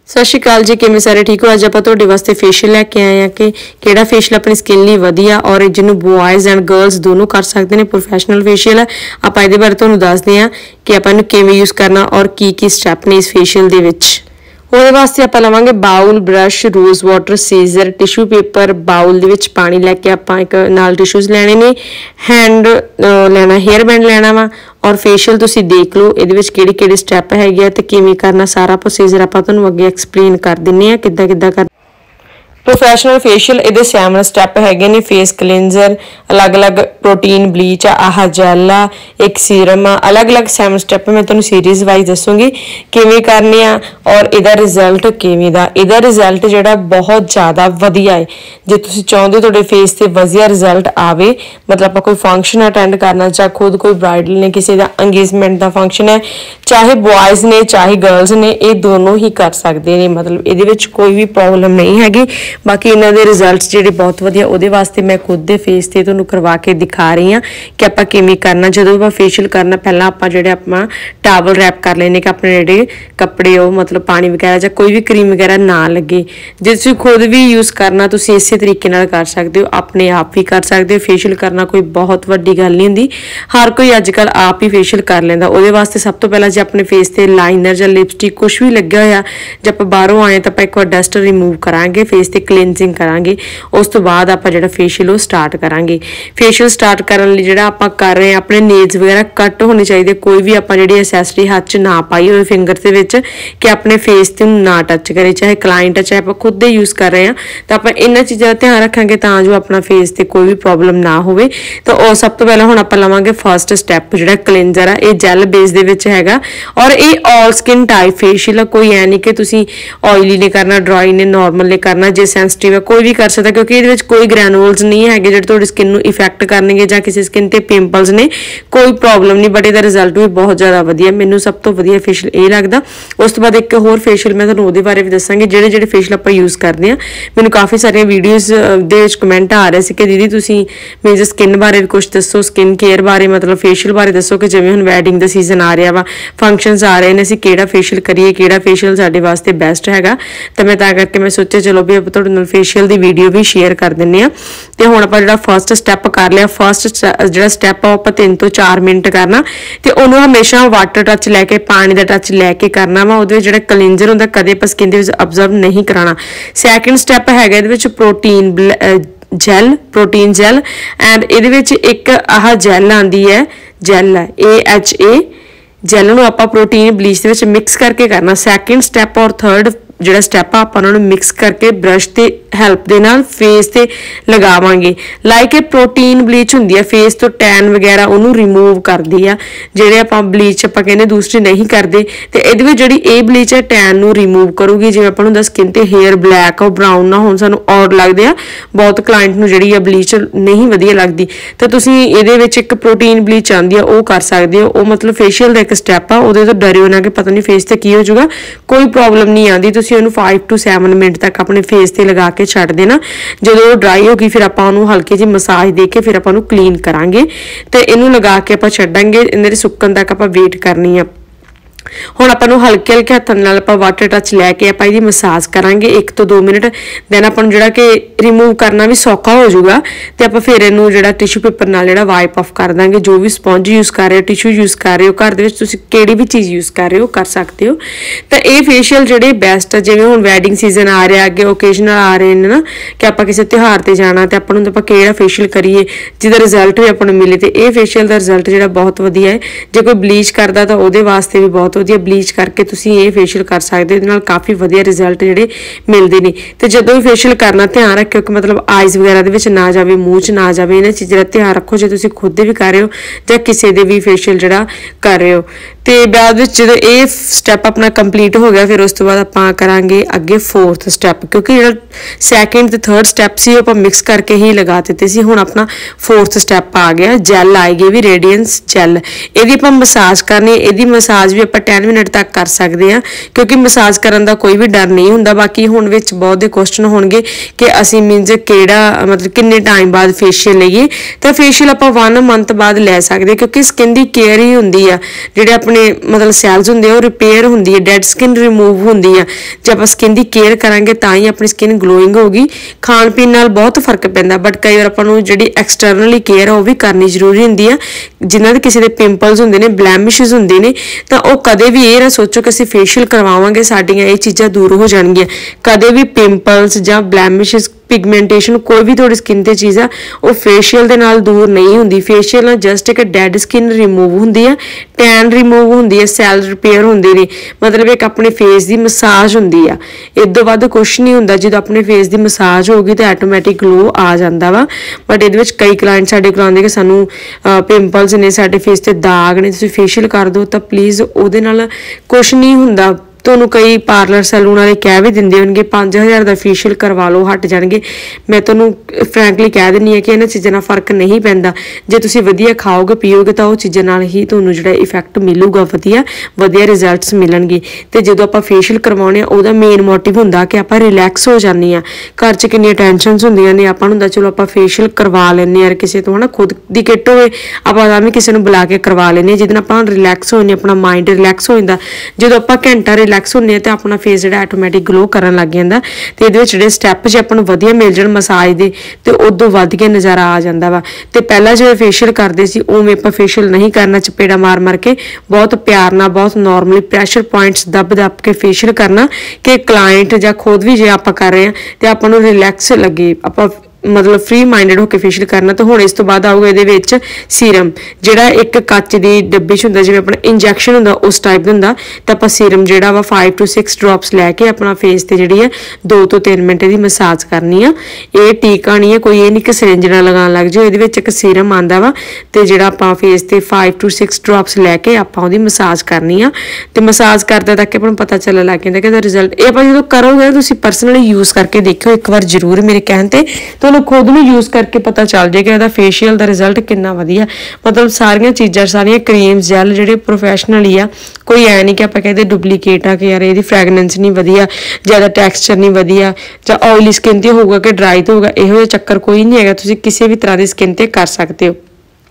सत श्री अकाल जी, किवें सारे ठीक हो। अज आपां तुहाडे वास्ते फेशियल लैके आए हैं कि किहड़ा फेशियल अपनी स्किन लई वधिया और जिन्हों बॉयज़ एंड गर्ल्स दोनों कर सकते हैं। प्रोफैशनल फेशियल है। आपां इहदे बारे तुहानूं दसदे हां कि आपां इहनूं किवें यूज़ करना और की स्टैप ने इस फेशियल दे विच। ਉਹਦੇ ਵਾਸਤੇ ਆਪਾਂ ਲਵਾਂਗੇ bowl, brush, rose water, scissor, tissue paper. Bowl ਦੇ ਵਿੱਚ ਪਾਣੀ ਲੈ ਕੇ ਆਪਾਂ ਇੱਕ ਨਾਲ ਟਿਸ਼ੂਜ਼ ਲੈਣੇ ਨੇ, ਹੈਂਡ ਲੈਣਾ, ਹੇਅਰ ਬੈਂਡ ਲੈਣਾ ਵਾ ਔਰ ਫੇਸ਼ੀਅਲ ਤੁਸੀਂ ਦੇਖ ਲਓ ਇਹਦੇ ਵਿੱਚ ਕਿਹੜੇ ਕਿਹੜੇ ਸਟੈਪ ਹੈਗੇ ਆ ਤੇ ਕਿਵੇਂ ਕਰਨਾ ਸਾਰਾ ਪ੍ਰੋਸੀਜਰ ਆਪਾਂ ਤੁਹਾਨੂੰ ਅੱਗੇ ਐਕਸਪਲੇਨ ਕਰ ਦਿੰਨੇ ਆ ਕਿੱਦਾਂ ਕਿੱਦਾਂ ਕਰ। प्रोफैशनल फेशियल ये 7 स्टैप है। फेस क्लीनजर, अलग अलग प्रोटीन ब्लीच आह जैल आ, एक सीरम आ, अलग अलग 7 स्टैप मैं तुहानूं सीरीज़ वाइज दसूँगी किवें करने आ और इहदा रिजल्ट किवें दा। इहदा रिजल्ट जिहड़ा बहुत ज़्यादा वधिया है। जे तुसीं चाहुंदे तुहाडे फेस ते वधिया रिजल्ट आवे, मतलब आपां कोई फंक्शन अटेंड करना, चाहे खुद कोई ब्राइडल ने, किसी का अंगेजमेंट का फंक्शन है, चाहे बॉयज़ ने चाहे गर्ल्स ने, ये दोनों ही कर सकते हैं। मतलब ये कोई भी प्रॉब्लम नहीं हैगी। बाकी इन्हों के रिजल्ट्स जिहड़े बहुत वधिया, उहदे वास्ते मैं खुद दे फेस ते तुहानूं करवा के दिखा रही हाँ कि आपां किवें करना। जदों आपां फेशियल करना पहलां आपां जिहड़े आपां टावल रैप कर लेने कि अपने जिहड़े कपड़े हो मतलब पानी वगैरह जां कोई भी क्रीम वगैरह ना लगे। जे तुसीं खुद भी यूज़ करना तुसीं इसे तरीके नाल कर सकते हो, अपने आप भी कर सकते हो। फेशियल करना कोई बहुत वड्डी गल नहीं हुंदी, हर कोई अजकल आप ही फेशियल कर लैंदा। उहदे वास्ते सब तो पहलां जे अपने फेस ते लाइनर जां लिपस्टिक कुछ भी लग्या होया, जे आपां बाहरों आए तो आपां एक बार डस्ट रिमूव करांगे, फेस ते क्लीनजिंग करांगे। उस तो बाद आपां जिहड़ा फेशियल स्टार्ट करांगे। फेशियल स्टार्ट करन लई जिहड़ा आपां कर रहे हैं, अपने नेल्स वगैरह कट होने चाहिए। कोई भी आपां जिहड़ी एक्सेसरी हाथ च ना पाई होवे फिंगर दे विच कि अपने फेस ते ना टच करे, चाहे क्लाइंट है चाहे आपां खुद दे यूज़ कर रहे हैं, तो आपां इन्हां चीज़ां दा ध्यान रखांगे तां जो अपना फेस ते कोई भी प्रॉब्लम ना होवे। तो और सब तो पहला हुण आपां लवांगे फर्स्ट स्टैप जिहड़ा क्लीनजर है। ये जैल बेस दे विच हैगा और ये ऑल स्किन टाइप फेशियल है। कोई ऐ नहीं कि तुसीं ऑयली ने करना, ड्राई ने, नॉर्मल ने करना। जे सेंसिटिव है कोई भी कर सकता, क्योंकि ये कोई ग्रैनुल्स नहीं है जो थोड़ी स्किन नूं इफेक्ट करनगे जां किसी स्किन ते पिंपल्स ने, कोई प्रॉब्लम नहीं। बट इसदा रिजल्ट भी बहुत ज़्यादा वधिया, मैनूं सब तो वधिया फेशियल ये लगदा। उस तो बाद एक होर फेशियल मैं तुहानूं उहदे बारे भी दसांगी जिहड़े जिहड़े फेशियल आपां यूज़ करदे हां। मैनूं काफ़ी सारियां वीडियोज़ दे विच कमेंट आ रहे सी कि दीदी तुसीं मीनस स्किन बारे भी कुछ दसो, स्किन केयर बारे मतलब फेशियल बारे दसो कि जिवें हुण वैडिंग दा सीजन आ रहा वा, फंक्शनस आ रहे हैं, असीं किहड़ा फेशियल करिए, किहड़ा फेशियल साडे वास्ते बेस्ट हैगा। तो मैं तां करके मैं सोचा चलो भी तुहाडे नाल फेशियल दी वीडियो भी शेयर कर दिंने आ। ते हुण आपां जिहड़ा फर्स्ट स्टैप कर लिया, फर्स्ट जिहड़ा स्टैप आ आपां 3 तो 4 मिनट करना ते उहनूं हमेशा वाटर टच लैके, पानी दा टच लैके करना वा। उहदे जिहड़ा क्लीनजर हुंदा कदे आपां स्किन दे विच ऑब्जर्व नहीं कराना। सैकेंड स्टैप हैगा इहदे विच प्रोटीन जैल एंड इहदे विच एक आह जैल आंदी है, जैल है AHA जैल नूं आपां प्रोटीन ब्लीच दे विच मिक्स करके करना। सैकेंड स्टैप और थर्ड जिहड़ा स्टैप आ आपां उन्हां नूं मिक्स करके ब्रश ते हैल्प दे नाल फेस ते लगावांगे। लाइक ए प्रोटीन ब्लीच हुंदी है, फेस तो टैन वगैरह उन्होंने रिमूव करदी आ। जिहड़े आपां ब्लीच आपां कहने दूसरी नहीं करते, तो इहदे विच जिहड़ी ए ब्लीच है टैन नूं रिमूव करूगी। जिवें आपां नूं हुंदा स्किन ते हेयर ब्लैक और ब्राउन ना होण, सानूं ऑड लगदे आ, बहुत क्लाइंट नूं जिहड़ी आ ब्लीच नहीं वधिया लगदी, तो तुसीं इहदे विच एक प्रोटीन ब्लीच आंदी आ ओह कर सकदे हो। ओह मतलब फेशियल दा एक स्टैप आ, उहदे तो डरिओ ना कि पता नहीं फेस ते की हो जाऊगा, कोई प्रॉब्लम नहीं आंदी। तुसीं उहनूं 5 to 7 मिनट तक अपने फेस ते लगा के छड्ड देना। जो ड्राई होगी फिर आपां उहनूं हल्की जी मसाज दे के फिर आपां उहनूं क्लीन करांगे ते इहनूं लगा के आपां छड्डांगे। इहदे सुक्कण तक आपां वेट करनी आ। हुण आपां नूं हल्के हल्के हत्थां नाल आपां वाटर टच लैके आपां इहदी मसाज करांगे 1 to 2 मिनट। दैन आपां नूं जिहड़ा कि रिमूव करना भी सौखा हो जाऊगा ते आपां फिर इहनूं जिहड़ा टिशू पेपर नाल जिहड़ा वाइप ऑफ कर देंगे। जो भी स्पंज यूज़ कर रहे हो, टिशू यूज़ कर रहे हो, घर दे विच तुसीं किहड़ी भी चीज़ यूज़ कर रहे हो कर सकते हो। तो ये फेशियल जिहड़े बेस्ट है, जिवें हुण वैडिंग सीजन आ रहा, अगे ओकेजनल आ रहे हैं ना कि आपां किसी त्यौहार ते जाना ते आपां नूं आपां किहड़ा फेशियल करिए जिहदा रिजल्ट भी आपां नूं मिले। तो ये फेशियल दा रिजल्ट जिहड़ा बहुत वधिया है। जे कोई ब्लीच करदा तो उहदे वास्ते भी बहुत वधिया, ब्लीच करके तुसीं ये फेशियल कर सकते हो। नाल काफ़ी वधिया रिजल्ट जिहड़े मिलदे ने। तो जदों भी फेशियल करना ध्यान रखियो कि मतलब आइज़ वगैरह दे विच ना जावे, मूँह च ना जावे, इन्हां चीज़ां दा ध्यान रखो जे तुसीं खुद भी कर रहे हो जां किसी दे भी फेशियल जिहड़ा कर रहे हो। तो बाद विच जदों ये स्टैप अपना कंप्लीट हो गया फिर उस तो बाद आपां करांगे अगे 4th स्टैप, क्योंकि जिहड़ा सैकेंड ते थर्ड स्टैप सी आपां मिक्स करके ही लगा दित्ते सी। हुण अपना 4th स्टैप आ गया, जैल आएगी भी रेडियंस जैल। इहदी आपां मसाज करनी, इहदी मसाज भी आपां 10 मिनट तक कर सकते हैं क्योंकि मसाज करन दा कोई भी डर नहीं हुंदा। बाकी हुण विच बहुत दे क्वेश्चन होणगे कि असीं मीनस किहड़ा मतलब किन्ने टाइम बाद फेशियल लईए। तो फेशियल आपां 1 मंथ बाद लै सकदे क्योंकि स्किन दी केयर ही हुंदी आ। जिहड़े ਆਪਣੇ ਮਤਲਬ ਸੈਲਸ ਹੁੰਦੇ ਆ ਉਹ ਰਿਪੇਅਰ ਹੁੰਦੀ ਹੈ, ਡੈਡ ਸਕਿਨ ਰਿਮੂਵ ਹੁੰਦੀ ਆ। ਜੇ ਆਪਾਂ ਸਕਿਨ ਦੀ ਕੇਅਰ ਕਰਾਂਗੇ ਤਾਂ ਹੀ ਆਪਣੀ ਸਕਿਨ ਗਲੋਇੰਗ ਹੋਗੀ। ਖਾਣ ਪੀਣ ਨਾਲ ਬਹੁਤ ਫਰਕ ਪੈਂਦਾ, ਬਟ ਕਈ ਵਾਰ ਆਪਾਂ ਨੂੰ ਜਿਹੜੀ ਐਕਸਟਰਨਲੀ ਕੇਅਰ ਆ ਉਹ ਵੀ ਕਰਨੀ ਜ਼ਰੂਰੀ ਹੁੰਦੀ ਆ। ਜਿਨ੍ਹਾਂ ਦੇ ਕਿਸੇ ਦੇ ਪਿੰਪਲਸ ਹੁੰਦੇ ਨੇ, ਬਲੈਮਿਸ਼ਸ ਹੁੰਦੇ ਨੇ, ਤਾਂ ਉਹ ਕਦੇ ਵੀ ਇਹ ਨਾ ਸੋਚੋ ਕਿ ਅਸੀਂ ਫੇਸ਼ੀਅਲ ਕਰਵਾਵਾਂਗੇ ਸਾਡੀਆਂ ਇਹ ਚੀਜ਼ਾਂ ਦੂਰ ਹੋ ਜਾਣਗੀਆਂ। ਕਦੇ ਵੀ ਪਿੰਪਲਸ ਜਾਂ ਬਲੈਮਿਸ਼ਸ, ਪਿਗਮੈਂਟੇਸ਼ਨ, ਕੋਈ ਵੀ ਤੁਹਾਡੀ ਸਕਿਨ ਤੇ ਚੀਜ਼ ਆ ਉਹ ਫੇਸ਼ੀਅਲ ਦੇ ਨਾਲ ਦੂਰ ਨਹੀਂ ਹੁੰਦੀ। ਫੇਸ਼ੀਅਲ ਨਾਲ ਜਸਟ ਇੱਕ ਡੈਡ ਸਕਿਨ ਰਿਮੂਵ ਹੁੰਦੀ ਆ, ਟੈਨ ਰਿਮੂਵ ਹੁੰਦੀ ਹੈ, ਸੈਲ ਰਿਪੇਅਰ ਹੁੰਦੇ ਨੇ, ਮਤਲਬ ਇੱਕ ਆਪਣੇ ਫੇਸ ਦੀ ਮਸਾਜ ਹੁੰਦੀ ਆ। ਇਸ ਤੋਂ ਵੱਧ ਕੁਛ ਨਹੀਂ ਹੁੰਦਾ। ਜਦੋਂ ਆਪਣੇ ਫੇਸ ਦੀ ਮਸਾਜ ਹੋਊਗੀ ਤਾਂ ਆਟੋਮੈਟਿਕ ਗਲੋ ਆ ਜਾਂਦਾ ਵਾ। ਬਟ ਇਹਦੇ ਵਿੱਚ ਕਈ ਕਲਾਇੰਟ ਸਾਡੇ ਕੋਲ ਆਉਂਦੇ ਕਿ ਸਾਨੂੰ ਪਿੰਪਲਸ ਨੇ, ਸਾਡੇ ਫੇਸ ਤੇ ਦਾਗ ਨੇ, ਤੁਸੀਂ ਫੇਸ਼ੀਅਲ ਕਰ ਦਿਓ, ਤਾਂ ਪਲੀਜ਼ ਉਹਦੇ ਨਾਲ ਕੁਛ ਨਹੀਂ ਹੁੰਦਾ। ਤੁਹਾਨੂੰ ਕਈ ਪਾਰਲਰ ਸੈਲੂਨ ਵਾਲੇ ਕਹਿ ਵੀ ਦਿੰਦੇ ਹੋਣਗੇ 5000 ਦਾ ਫੇਸ਼ੀਅਲ ਕਰਵਾ ਲਓ, ਹਟ ਜਾਣਗੇ। ਮੈਂ ਤੁਹਾਨੂੰ ਫਰੈਂਕਲੀ ਕਹਿ ਦਿੰਦੀ ਹਾਂ ਕਿ ਇਹਨਾਂ ਚੀਜ਼ਾਂ ਨਾਲ ਫਰਕ ਨਹੀਂ ਪੈਂਦਾ। ਜੇ ਤੁਸੀਂ ਵਧੀਆ ਖਾਓਗੇ ਪੀਓਗੇ ਤਾਂ ਉਹ ਚੀਜ਼ਾਂ ਨਾਲ ਹੀ ਤੁਹਾਨੂੰ ਜਿਹੜਾ ਇਫੈਕਟ ਮਿਲੂਗਾ, ਵਧੀਆ ਰਿਜ਼ਲਟਸ ਮਿਲਣਗੇ। ਤੇ ਜਦੋਂ ਆਪਾਂ ਫੇਸ਼ੀਅਲ ਕਰਵਾਉਣੇ ਆ ਉਹਦਾ ਮੇਨ ਮੋਟਿਵ ਹੁੰਦਾ ਕਿ ਆਪਾਂ ਰਿਲੈਕਸ ਹੋ ਜਾਂਦੇ ਆ। ਘਰ 'ਚ ਕਿੰਨੀਆਂ ਟੈਨਸ਼ਨਸ ਹੁੰਦੀਆਂ ਨੇ, ਆਪਾਂ ਨੂੰ ਹੁੰਦਾ ਚਲੋ ਆਪਾਂ ਫੇਸ਼ੀਅਲ ਕਰਵਾ ਲੈਂਦੇ ਹਾਂ ਕਿਸੇ ਤੋਂ, ਹੈ ਨਾ, ਖੁਦ ਦੀ ਕਿੱਟ ਹੋਵੇ ਆਪਾਂ ਤਾਂ ਵੀ ਕਿਸੇ ਨੂੰ ਬੁਲਾ ਕੇ ਕਰਵਾ ਲੈਂਦੇ ਹਾਂ, ਜਿਹਦੇ ਨਾਲ ਆਪਾਂ ਰਿਲੈਕਸ ਹੋ ਜਾਂਦੇ, ਆਪਣਾ ਮਾਈਂਡ ਰਿਲੈਕਸ ਹੋ ਜਾਂਦਾ। ਜਦੋਂ ਆਪਾਂ ਘੰਟਾ ਰਿਲੈਕਸ ਹੁੰਦੇ ਆ ਤੇ ਆਪਣਾ ਫੇਸ ਜਿਹੜਾ ਆਟੋਮੈਟਿਕ ਗਲੋ ਕਰਨ ਲੱਗ ਜਾਂਦਾ। ਤੇ ਇਹਦੇ ਵਿੱਚ ਜਿਹੜੇ ਸਟੈਪ ਜੇ ਆਪਾਂ ਨੂੰ ਵਧੀਆ ਮਿਲ ਜਾਣ ਮਸਾਜ ਦੇ ਤੇ ਉਦੋਂ ਵੱਧ ਕੇ ਨਜ਼ਾਰਾ ਆ ਜਾਂਦਾ ਵਾ। ਤੇ ਪਹਿਲਾਂ ਜਿਵੇਂ ਫੇਸ਼ੀਅਲ ਕਰਦੇ ਸੀ ਉਵੇਂ ਆਪਾਂ ਫੇਸ਼ੀਅਲ ਨਹੀਂ ਕਰਨਾ, ਚਪੇੜਾ ਮਾਰ ਕੇ ਬਹੁਤ ਪਿਆਰ ਨਾਲ, ਬਹੁਤ ਨੋਰਮਲੀ ਪ੍ਰੈਸ਼ਰ ਪੁਆਇੰਟਸ ਦੱਬ ਕੇ ਫੇਸ਼ੀਅਲ ਕਰਨਾ ਕਿ ਕਲਾਇੰਟ ਜਾਂ ਖੁਦ ਵੀ ਜੇ ਆਪਾਂ ਕਰ ਰਹੇ ਹਾਂ ਤੇ ਆਪਾਂ ਨੂੰ ਰਿਲੈਕਸ ਲੱਗੇ, ਆਪਾਂ ਮਤਲਬ ਫ੍ਰੀ ਮਾਈਂਡਡ ਹੋ ਕੇ ਫੇਸ਼ੀਅਲ ਕਰਨਾ। ਤਾਂ ਹੁਣ ਇਸ ਤੋਂ ਬਾਅਦ ਆਊਗਾ ਇਹਦੇ ਵਿੱਚ ਸੀਰਮ, ਜਿਹੜਾ ਇੱਕ ਕੱਚ ਦੀ ਡੱਬੇ 'ਚ ਹੁੰਦਾ, ਜਿਵੇਂ ਆਪਣਾ ਇੰਜੈਕਸ਼ਨ ਹੁੰਦਾ ਉਸ ਟਾਈਪ ਦਾ ਹੁੰਦਾ। ਤਾਂ ਆਪਾਂ ਸੀਰਮ ਜਿਹੜਾ ਵਾ 5 to 6 ਡ੍ਰੌਪਸ ਲੈ ਕੇ ਆਪਣਾ ਫੇਸ ਤੇ ਜਿਹੜੀ ਹੈ 2 ਤੋਂ 3 ਮਿੰਟ ਦੀ ਮਸਾਜ ਕਰਨੀ ਆ। ਇਹ ਟੀਕਾ ਨਹੀਂ ਹੈ ਕੋਈ, ਇਹ ਨਹੀਂ ਕਿ ਸਿਰਿੰਜ ਨਾਲ ਲਗਾਉਣ ਲੱਗ ਜਾਓ। ਇਹਦੇ ਵਿੱਚ ਇੱਕ ਸੀਰਮ ਆਉਂਦਾ ਵਾ ਤੇ ਜਿਹੜਾ ਆਪਾਂ ਫੇਸ ਤੇ 5 to 6 ਡ੍ਰੌਪਸ ਲੈ ਕੇ ਆਪਾਂ ਉਹਦੀ ਮਸਾਜ ਕਰਨੀ ਆ। ਤੇ ਮਸਾਜ ਕਰਦੇ ਤੱਕ ਆਪਾਂ ਨੂੰ ਪਤਾ ਚੱਲਣ ਲੱਗ ਜਾਂਦਾ ਕਿ ਇਹਦਾ ਰਿਜ਼ਲਟ, ਇਹ ਆਪਾਂ ਜਦੋਂ ਕਰੋਗੇ ਤੁਸੀਂ ਪਰਸਨਲੀ ਯੂਜ਼ ਕਰਕੇ ਦੇਖਿਓ ਇੱਕ ਵਾਰ ਜ਼ਰੂਰ ਮੇਰੇ ਕਹਿਣ ਤੇ, ਤੁਹਾਨੂੰ ਖੁਦ ਨੂੰ ਯੂਜ਼ ਕਰਕੇ ਪਤਾ ਚੱਲ ਜਾਏਗਾ ਇਹਦਾ ਫੇਸ਼ੀਅਲ ਦਾ ਰਿਜ਼ਲਟ ਕਿੰਨਾ ਵਧੀਆ। ਮਤਲਬ ਸਾਰੀਆਂ ਚੀਜ਼ਾਂ, ਸਾਰੀਆਂ ਕਰੀਮਸ, ਜੈਲ ਜਿਹੜੇ ਪ੍ਰੋਫੈਸ਼ਨਲ ਹੀ ਆ, ਕੋਈ ਐ ਨਹੀਂ ਕਿ ਆਪਾਂ ਕਹਿੰਦੇ ਡੁਪਲੀਕੇਟ ਆ ਕਿ ਯਾਰ ਇਹਦੀ ਫ੍ਰੈਗਨੈਂਸ ਨਹੀਂ ਵਧੀਆ, ਜ਼ਿਆਦਾ ਟੈਕਸਚਰ ਨਹੀਂ ਵਧੀਆ, ਜਾਂ ਆਇਲੀ ਸਕਿਨ ਤੇ ਹੋਊਗਾ ਕਿ ਡਰਾਈ ਤੇ ਹੋਊਗਾ, ਇਹੋ ਜਿਹਾ ਚੱਕਰ ਕੋਈ ਨਹੀਂ ਹੈਗਾ। ਤੁਸੀਂ ਕਿਸੇ ਵੀ ਤਰ੍ਹਾਂ ਦੀ ਸਕਿਨ ਤੇ ਕਰ ਸਕਦੇ ਹੋ।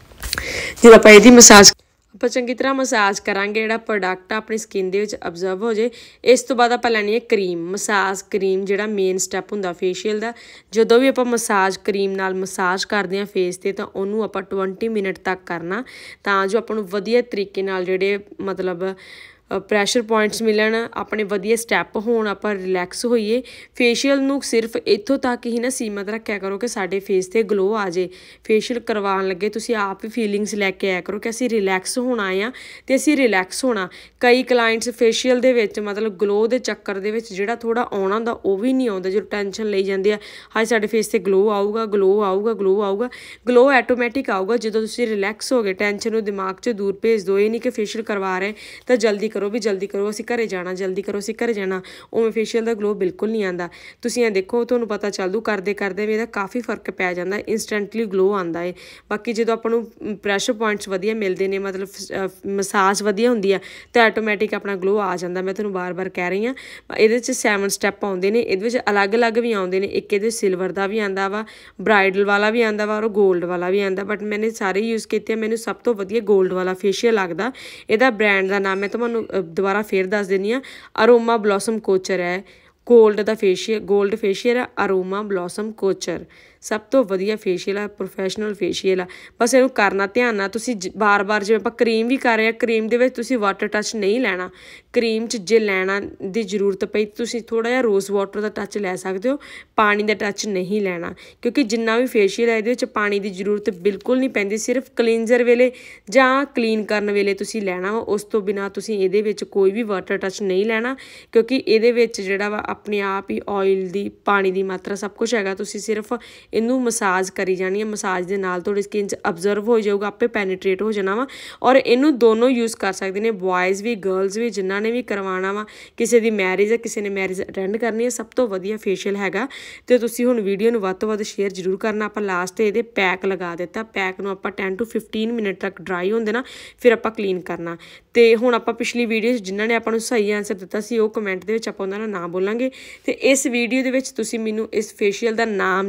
ਜਦੋਂ ਆਪਾਂ ਇਹਦੀ ਮਸਾਜ ਆਪਾਂ ਚੰਗੀ ਤਰ੍ਹਾਂ ਮਸਾਜ ਕਰਾਂਗੇ, ਜਿਹੜਾ ਪ੍ਰੋਡਕਟ ਆਪਣੀ ਸਕਿਨ ਦੇ ਵਿੱਚ ਅਬਜ਼ਰਵ ਹੋ ਜੇ। ਇਸ ਤੋਂ ਬਾਅਦ ਆਪਾਂ ਲੈਣੀ ਹੈ ਕਰੀਮ, ਮਸਾਜ ਕਰੀਮ, ਜਿਹੜਾ ਮੇਨ ਸਟੈਪ ਹੁੰਦਾ ਫੇਸ਼ੀਅਲ ਦਾ। ਜਦੋਂ ਵੀ ਆਪਾਂ ਮਸਾਜ ਕਰੀਮ ਨਾਲ ਮਸਾਜ ਕਰਦੇ ਹਾਂ ਫੇਸ ਤੇ ਤਾਂ ਉਹਨੂੰ ਆਪਾਂ 20 ਮਿੰਟ ਤੱਕ ਕਰਨਾ, ਤਾਂ ਜੋ ਆਪਾਂ ਨੂੰ ਵਧੀਆ ਤਰੀਕੇ ਨਾਲ ਜਿਹੜੇ ਮਤਲਬ ਪ੍ਰੈਸ਼ਰ ਪੁਆਇੰਟਸ ਮਿਲਣ, ਆਪਣੇ ਵਧੀਆ ਸਟੈਪ ਹੋਣ, ਆਪਾਂ ਰਿਲੈਕਸ ਹੋਈਏ। ਫੇਸ਼ੀਅਲ ਨੂੰ ਸਿਰਫ ਇੱਥੋਂ ਤੱਕ ਹੀ ਨਾ ਸੀਮਤ ਰੱਖਿਆ ਕਰੋ ਕਿ ਸਾਡੇ ਫੇਸ ਤੇ ਗਲੋ ਆ ਜੇ। ਫੇਸ਼ੀਅਲ ਕਰਵਾਉਣ ਲੱਗੇ ਤੁਸੀਂ ਆਪ ਹੀ ਫੀਲਿੰਗਸ ਲੈ ਕੇ ਆਇਆ ਕਰੋ ਕਿ ਅਸੀਂ ਰਿਲੈਕਸ ਹੋਣਾ ਆ ਤੇ ਅਸੀਂ ਰਿਲੈਕਸ ਹੋਣਾ। ਕਈ ਕਲਾਇੰਟਸ ਫੇਸ਼ੀਅਲ ਦੇ ਵਿੱਚ ਮਤਲਬ ਗਲੋ ਦੇ ਚੱਕਰ ਦੇ ਵਿੱਚ ਜਿਹੜਾ ਥੋੜਾ ਆਉਣਾ ਹੁੰਦਾ ਉਹ ਵੀ ਨਹੀਂ ਆਉਂਦਾ, ਜਦੋਂ ਟੈਨਸ਼ਨ ਲਈ ਜਾਂਦੇ ਆ ਹਾਏ ਸਾਡੇ ਫੇਸ ਤੇ ਗਲੋ ਆਊਗਾ, ਗਲੋ ਆਊਗਾ, ਗਲੋ ਆਊਗਾ। ਗਲੋ ਆਟੋਮੈਟਿਕ ਆਊਗਾ ਜਦੋਂ ਤੁਸੀਂ ਰਿਲੈਕਸ ਹੋ ਗਏ, ਟੈਨਸ਼ਨ ਨੂੰ ਦਿਮਾਗ 'ਚੋਂ ਦੂਰ ਭੇਜ ਦਿਓ। ਇਹ ਨਹੀਂ ਕਿ ਫੇਸ਼ੀਅਲ ਕਰਵਾ ਰਹੇ ਤਾਂ ਜਲਦੀ ਕਰੋ, ਵੀ ਜਲਦੀ ਕਰੋ ਅਸੀਂ ਘਰੇ ਜਾਣਾ, ਜਲਦੀ ਕਰੋ ਅਸੀਂ ਘਰੇ ਜਾਣਾ। ਉਵੇਂ ਫੇਸ਼ੀਅਲ ਦਾ ਗਲੋ ਬਿਲਕੁਲ ਨਹੀਂ ਆਉਂਦਾ। ਤੁਸੀਂ ਇਹ ਦੇਖੋ, ਤੁਹਾਨੂੰ ਪਤਾ ਚੱਲ ਦੂ ਕਰਦੇ ਵੀ ਇਹਦਾ ਕਾਫੀ ਫਰਕ ਪੈ ਜਾਂਦਾ, ਇੰਸਟੈਂਟਲੀ ਗਲੋ ਆਉਂਦਾ ਹੈ। ਬਾਕੀ ਜਦੋਂ ਆਪਾਂ ਨੂੰ ਪ੍ਰੈਸ਼ਰ ਪੁਆਇੰਟਸ ਵਧੀਆ ਮਿਲਦੇ ਨੇ, ਮਤਲਬ ਮਸਾਜ ਵਧੀਆ ਹੁੰਦੀ ਆ ਤਾਂ ਆਟੋਮੈਟਿਕ ਆਪਣਾ ਗਲੋ ਆ ਜਾਂਦਾ। ਮੈਂ ਤੁਹਾਨੂੰ ਬਾਰ-ਬਾਰ ਕਹਿ ਰਹੀ ਹਾਂ, ਇਹਦੇ 'ਚ 7 ਸਟੈਪ ਆਉਂਦੇ ਨੇ, ਇਹਦੇ ਵਿੱਚ ਅਲੱਗ-ਅਲੱਗ ਵੀ ਆਉਂਦੇ ਨੇ। ਇੱਕ ਇਹਦੇ ਸਿਲਵਰ ਦਾ ਵੀ ਆਉਂਦਾ ਵਾ, ਬ੍ਰਾਈਡਲ ਵਾਲਾ ਵੀ ਆਉਂਦਾ ਵਾ ਔਰ ਗੋਲਡ ਵਾਲਾ ਵੀ ਆਉਂਦਾ, ਬਟ ਮੈंने ਸਾਰੇ ਯੂਜ਼ ਕੀਤੇ ਆ। ਮੈਨੂੰ ਸਭ ਤੋਂ ਵਧੀਆ ਗੋਲਡ ਵਾਲਾ ਫੇਸ਼ੀਅਲ ਲੱਗਦਾ। ਇਹਦਾ ਬ੍ਰਾਂਡ ਦਾ ਨਾਮ ਮੈਂ ਤੁਹਾਨੂੰ ਦੁਬਾਰਾ ਫੇਰ ਦੱਸ ਦਿੰਦੀ ਹਾਂ, ਅਰੋਮਾ ਬਲੌਸਮ ਕੋਚਰ ਹੈ। ਗੋਲਡ ਦਾ ਫੇਸ਼ੀਅਲ, ਗੋਲਡ ਫੇਸ਼ੀਅਲ ਆ, ਅਰੋਮਾ ਬਲੌਸਮ ਕੋਚਰ। ਸਭ ਤੋਂ ਵਧੀਆ ਫੇਸ਼ੀਅਲ ਆ, ਪ੍ਰੋਫੈਸ਼ਨਲ ਫੇਸ਼ੀਅਲ ਆ। ਬਸ ਇਹਨੂੰ ਕਰਨਾ ਧਿਆਨ ਨਾਲ। ਤੁਸੀਂ ਬਾਰ-ਬਾਰ ਜਿਵੇਂ ਆਪਾਂ ਕਰੀਮ ਵੀ ਕਰ ਰਹੇ ਹਾਂ, ਕਰੀਮ ਦੇ ਵਿੱਚ ਤੁਸੀਂ ਵਾਟਰ ਟੱਚ ਨਹੀਂ ਲੈਣਾ। ਕਰੀਮ 'ਚ ਜੇ ਲੈਣਾ ਦੀ ਜ਼ਰੂਰਤ ਪਈ ਤੁਸੀਂ ਥੋੜ੍ਹਾ ਜਿਹਾ ਰੋਜ਼ ਵਾਟਰ ਦਾ ਟੱਚ ਲੈ ਸਕਦੇ ਹੋ, ਪਾਣੀ ਦਾ ਟੱਚ ਨਹੀਂ ਲੈਣਾ, ਕਿਉਂਕਿ ਜਿੰਨਾ ਵੀ ਫੇਸ਼ੀਅਲ ਹੈ ਇਹਦੇ ਵਿੱਚ ਪਾਣੀ ਦੀ ਜ਼ਰੂਰਤ ਬਿਲਕੁਲ ਨਹੀਂ ਪੈਂਦੀ। ਸਿਰਫ ਕਲੀਨਜ਼ਰ ਵੇਲੇ ਜਾਂ ਕਲੀਨ ਕਰਨ ਵੇਲੇ ਤੁਸੀਂ ਲੈਣਾ ਵਾ, ਉਸ ਤੋਂ ਬਿਨਾਂ ਤੁਸੀਂ ਇਹਦੇ ਵਿੱਚ ਕੋਈ ਵੀ ਵਾਟਰ ਟੱਚ ਨਹੀਂ ਲੈਣਾ, ਕਿਉਂਕਿ ਇਹਦੇ ਵਿੱਚ ਜਿਹੜਾ ਵਾ ਆਪਣੇ ਆਪ ਹੀ ਆਇਲ ਦੀ, ਪਾਣੀ ਦੀ ਮਾਤਰਾ ਸਭ ਕੁਛ ਹੈਗਾ। ਤੁਸੀਂ ਸਿਰਫ ਇਹਨੂੰ ਮਸਾਜ ਕਰੀ ਜਾਣੀ ਹੈ, ਮਸਾਜ ਦੇ ਨਾਲ ਤੁਹਾਡੀ ਸਕਿਨ 'ਚ ਅਬਜ਼ਰਵ ਹੋ ਜਾਊਗਾ, ਆਪੇ ਪੈਨੀਟ੍ਰੇਟ ਹੋ ਜਾਣਾ ਵਾ। ਔਰ ਇਹਨੂੰ ਦੋਨੋਂ ਯੂਜ਼ ਕਰ ਸਕਦੇ ਨੇ, ਬॉयਜ਼ ਵੀ ਗਰਲਜ਼ ਵੀ, ਜਿਨ੍ਹਾਂ ਨੇ ਵੀ ਕਰਵਾਉਣਾ ਵਾ। ਕਿਸੇ ਦੀ ਮੈਰਿਜ ਹੈ, ਕਿਸੇ ਨੇ ਮੈਰਿਜ ਅਟੈਂਡ ਕਰਨੀ ਹੈ, ਸਭ ਤੋਂ ਵਧੀਆ ਫੇਸ਼ੀਅਲ ਹੈਗਾ। ਤੇ ਤੁਸੀਂ ਹੁਣ ਵੀਡੀਓ ਨੂੰ ਵੱਧ ਤੋਂ ਵੱਧ ਸ਼ੇਅਰ ਜ਼ਰੂਰ ਕਰਨਾ। ਆਪਾਂ ਲਾਸਟ ਇਹਦੇ ਪੈਕ ਲਗਾ ਦਿੱਤਾ, ਪੈਕ ਨੂੰ ਆਪਾਂ 10 to 15 ਮਿੰਟ ਤੱਕ ਡਰਾਈ ਹੁੰਦੇ ਨਾ ਫਿਰ ਆਪਾਂ ਕਲੀਨ ਕਰਨਾ। ਤੇ ਹੁਣ ਆਪਾਂ ਪਿਛਲੀ ਵੀਡੀਓ 'ਚ ਜਿਨ੍ਹਾਂ ਨੇ ਆਪਾਂ ਨੂੰ ਸਹੀ ਆਨਸਰ ਦਿੱਤਾ ਸੀ ਉਹ ਕਮੈਂਟ ਦੇ ਵਿੱਚ ਆਪਾਂ ਉਹਨਾਂ ਦਾ ਨਾਮ ਬੋਲਾਂਗੇ। ਤੇ ਇਸ ਵੀਡੀਓ ਦੇ ਵਿੱਚ ਤੁਸੀਂ ਮੈਨੂੰ ਇਸ ਫੇਸ਼ੀਅਲ ਦਾ ਨਾਮ ਲਿਖ ਕੇ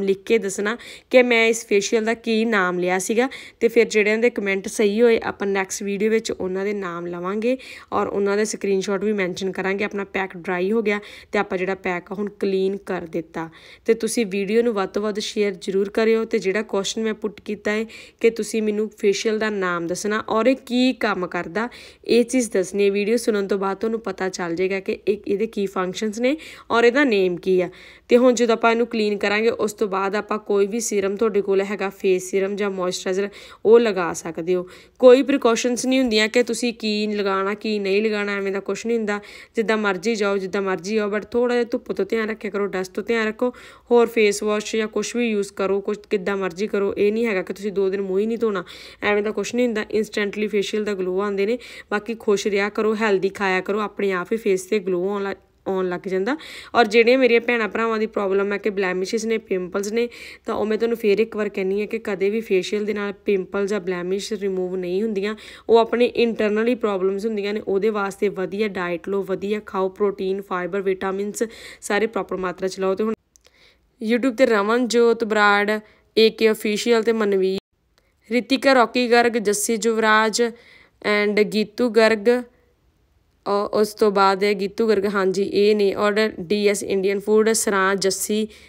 दसना कि मैं इस फेशियल का की नाम लिया सीगा ते फिर जिहड़ियां दे कमेंट सही होए आपां नैक्सट वीडियो विच उन्हां दे नाम लवांगे और उन्हां दे स्क्रीनशॉट भी मैंशन करांगे। अपना पैक ड्राई हो गया ते आपां जिहड़ा पैक हुण क्लीन कर दिता। ते तुसीं वीडियो नूं वध तो वध शेयर जरूर करियो ते जिहड़ा क्वेश्चन मैं पुट कीता है कि तुसीं मैनूं फेशियल दा नाम दसना और ये की काम करदा, ये चीज़ दसनी है। वीडियो सुनन तो बाद तुहानूं पता चल जाएगा कि इहदे की फंक्शनस ने और इहदा नेम की आ। ते हुण जदों आपां इहनूं क्लीन करांगे उस तो बाद आपां कोई भी सीरम तुहाडे कोल हैगा फेस सीरम जां मॉइस्चराइजर वो लगा सकदे हो। कोई प्रिकॉशनस नहीं हुंदियां कि तुसीं की लगाना की नहीं लगाना, एवें दा कुछ नहीं हुंदा। जिद्दां मर्जी जाओ जिद्दां मर्जी आओ, बट थोड़ा जिहा धुप्प तो ध्यान रखिया करो, डस्ट तो ध्यान रखो। होर फेस वॉश या कुछ भी यूज़ करो, कुछ किद्दां मर्जी करो, ये नहीं हैगा कि तुसीं 2 दिन मूँह ही नहीं धोना, एवें दा कुछ नहीं हुंदा। इंस्टेंटली फेशियल दा ग्लो आंदे ने। बाकी खुश रहा करो, हैल्दी खाया करो, अपने आप ही फेस ते ग्लो आउण लग जांदा। और जिहड़ियां मेरियां भैणां भरावां दी प्रॉब्लम है कि ब्लैमिशिस ने, पिंपल्स ने, तो वो मैं तुहानूं फिर एक बार कहनी है कि कदे भी फेशियल दे नाल पिंपल्स या ब्लैमिश रिमूव नहीं हुंदियां। वो अपने इंटरनली प्रॉब्लम्स हुंदियां ने, ਉਹਦੇ वास्ते वधिया डाइट लो, वधिया खाओ, प्रोटीन फाइबर विटामिनस सारे प्रॉपर मात्रा च लाओ। तो हुण यूट्यूब ते रमनजोत बराड़, AK ऑफिशियल ते मनवीर, रितिका रॉकी गर्ग, जस्सी जुवराज एंड गीतू गर्ग, और उस तो बाद है गीतू गर्ग, हाँ जी ये ने। और DS Indian food, Sran Jassi,